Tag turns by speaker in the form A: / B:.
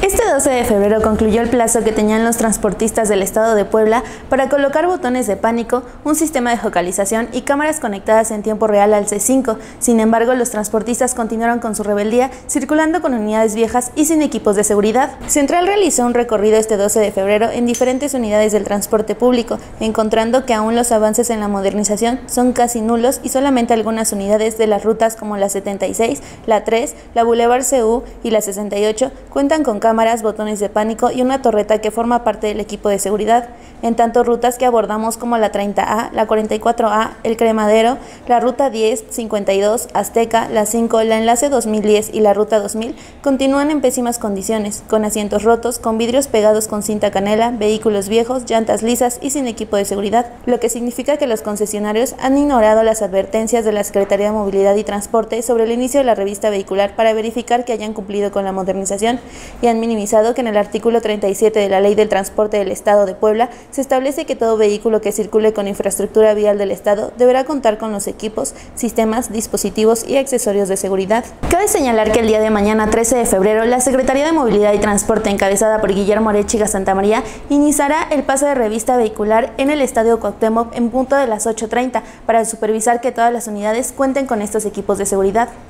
A: Este 12 de febrero concluyó el plazo que tenían los transportistas del estado de Puebla para colocar botones de pánico, un sistema de geolocalización y cámaras conectadas en tiempo real al C5. Sin embargo, los transportistas continuaron con su rebeldía, circulando con unidades viejas y sin equipos de seguridad. Central realizó un recorrido este 12 de febrero en diferentes unidades del transporte público, encontrando que aún los avances en la modernización son casi nulos y solamente algunas unidades de las rutas como la 76, la 3, la Boulevard CU y la 68 cuentan con cámaras, botones de pánico y una torreta que forma parte del equipo de seguridad. En tanto, rutas que abordamos como la 30A, la 44A, el Cremadero, la Ruta 10, 52, Azteca, la 5, la Enlace 2010 y la Ruta 2000 continúan en pésimas condiciones, con asientos rotos, con vidrios pegados con cinta canela, vehículos viejos, llantas lisas y sin equipo de seguridad, lo que significa que los concesionarios han ignorado las advertencias de la Secretaría de Movilidad y Transporte sobre el inicio de la revista vehicular para verificar que hayan cumplido con la modernización y han minimizado que en el artículo 37 de la Ley del Transporte del Estado de Puebla se establece que todo vehículo que circule con infraestructura vial del Estado deberá contar con los equipos, sistemas, dispositivos y accesorios de seguridad. Cabe señalar que el día de mañana, 13 de febrero, la Secretaría de Movilidad y Transporte, encabezada por Guillermo Arechiga Santamaría, iniciará el pase de revista vehicular en el Estadio Cuauhtémoc en punto de las 8:30 para supervisar que todas las unidades cuenten con estos equipos de seguridad.